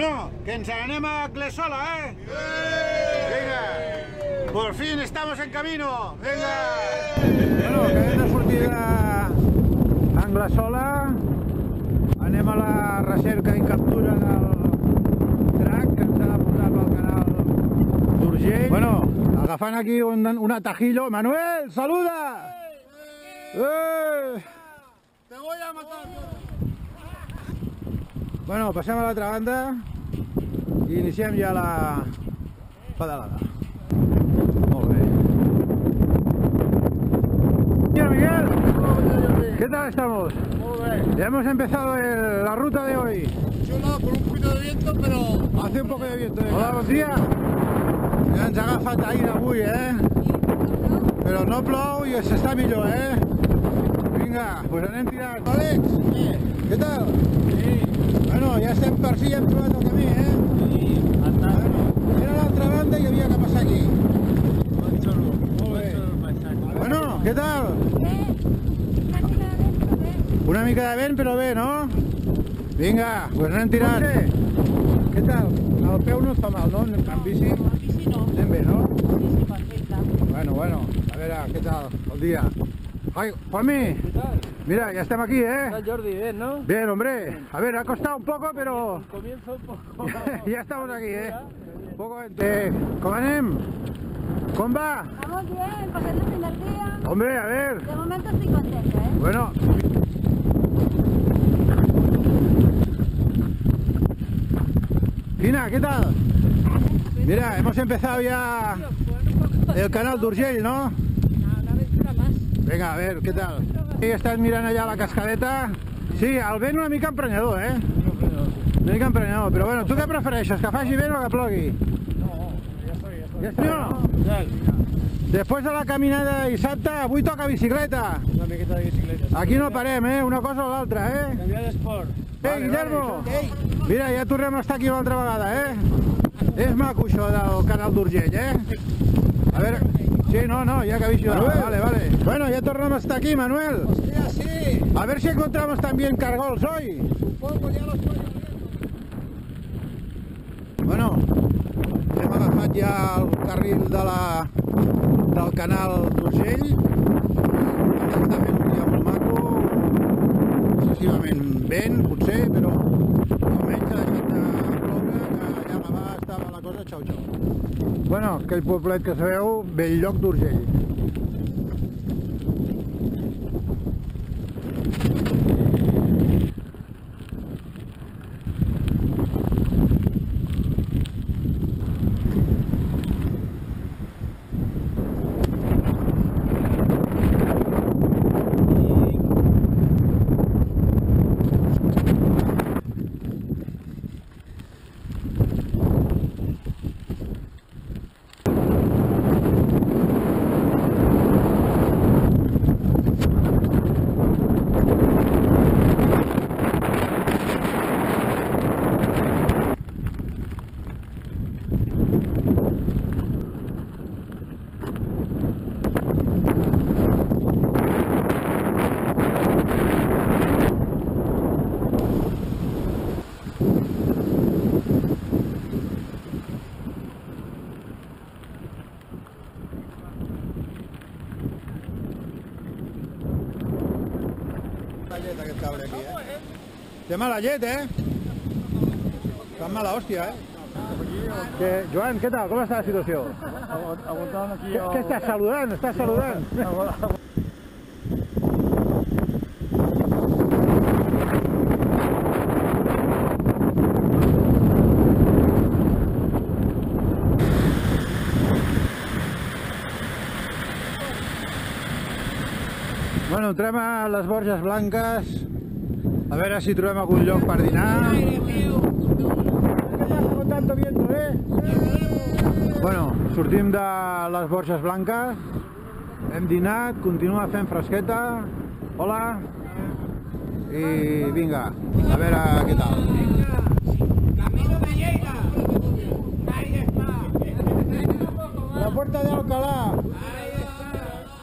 Bueno, que ens anem a Anglesola, ¿eh? Venga, por fin estamos en camino. Venga. Bueno, acabem de sortir d'Anglesola. Anem a la recerca i captura del drac que ens ha de portar pel canal d'Urgell. Bueno, agafant aquí un atajillo. Manuel, saluda! Te voy a matar. Bueno, passem a l'altra banda i iniciem ja la pedalada. Molt bé. Mira, Miguel, ¿qué tal estamos? Muy bien. Ya hemos empezado la ruta de hoy. Chulo, con un poquito de viento, pero... Hace un poco de viento. Hola, bon dia. Ja ens ha agafat aire avui, Però no plou i s'està millor, Vinga, pues anem tirant. Àlex, què tal? Sí. Bueno, ja estem per fi, hem trobat el camí, Sí, Era a l'altra banda i havia que passar aquí. Molt xulo. Molt bé. Bueno, què tal? Bé, Una mica de vent, però bé, no? Vinga, pues anem tirant. Què tal? El peu no et fa mal, no? En bici? amb bici no. Anem bé, no? Sí, perfecte. Bueno, a veure, què tal el día? Ay, Juanmi, ¿Qué tal? mira, ya estamos aquí, ¿Qué tal, Jordi? Bien, ¿no? Bien, hombre. A ver, ha costado un poco, pero Comienzo un poco. ya estamos aquí, Un poco ¿cómo anem? ¿Cómo va? Vamos bien, pasando el primer día. Hombre, a ver. De momento estoy contenta, Bueno. Fina, ¿qué tal? Mira, hemos empezado ya el canal d'Urgell, ¿no? Una aventura más. Venga, a ver, ¿qué tal? Sí, estàs mirant allà la cascadeta. Sí, el vent una mica emprenyador, Una mica emprenyador, però bueno, tu què prefereixes, que faci vent o que plogui? Ja estoy, no? Després de la caminada de dissabte, avui toca bicicleta. Una miqueta de bicicleta. Aquí no parem, Una cosa o l'altra, Canviar d'esport. Guillermo! Mira, ja tornem a estar aquí una altra vegada, És maco això del canal d'Urgell, A veure... Sí, no, ya que habéis ido. Vale. Bueno, ya tornamos hasta aquí, Manuel. Hostia, sí. A ver si encontramos también cargols hoy. Supongo, ya lo estoy viendo. Bueno, hem agafat ja el carril del canal d'Urgell. Està fent un dia molt maco, excessivament vent, potser, però almenys ha deixat de ploure, que allà a Gavà estava la cosa xau-xau. Bueno, aquell poblet que sabeu, Belllloc d'Urgell. Aquest cable aquí, Té mala llet, Fa mala hòstia, Joan, què tal? Com està la situació? Aguantant aquí... Què estàs saludant? Estàs saludant? Bueno, entrem a les Borges Blanques, a veure si trobem algun lloc per dinar. Bueno, sortim de les Borges Blanques, hem dinat, continua fent fresqueta, hola, i vinga, a veure què tal. Camino de Lleida. Ahí está. La Puerta de Alcalá.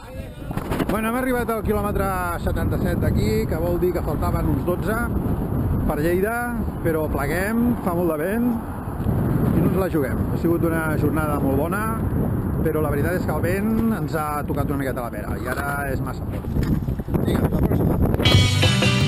Bueno, hem arribat al quilòmetre 77 d'aquí, que vol dir que faltaven uns 12. per Lleida, però pleguem, fa molt de vent i no ens la juguem. Ha sigut una jornada molt bona, però la veritat és que el vent ens ha tocat una miqueta la pera i ara és massa fort. Vinga, la pròxima.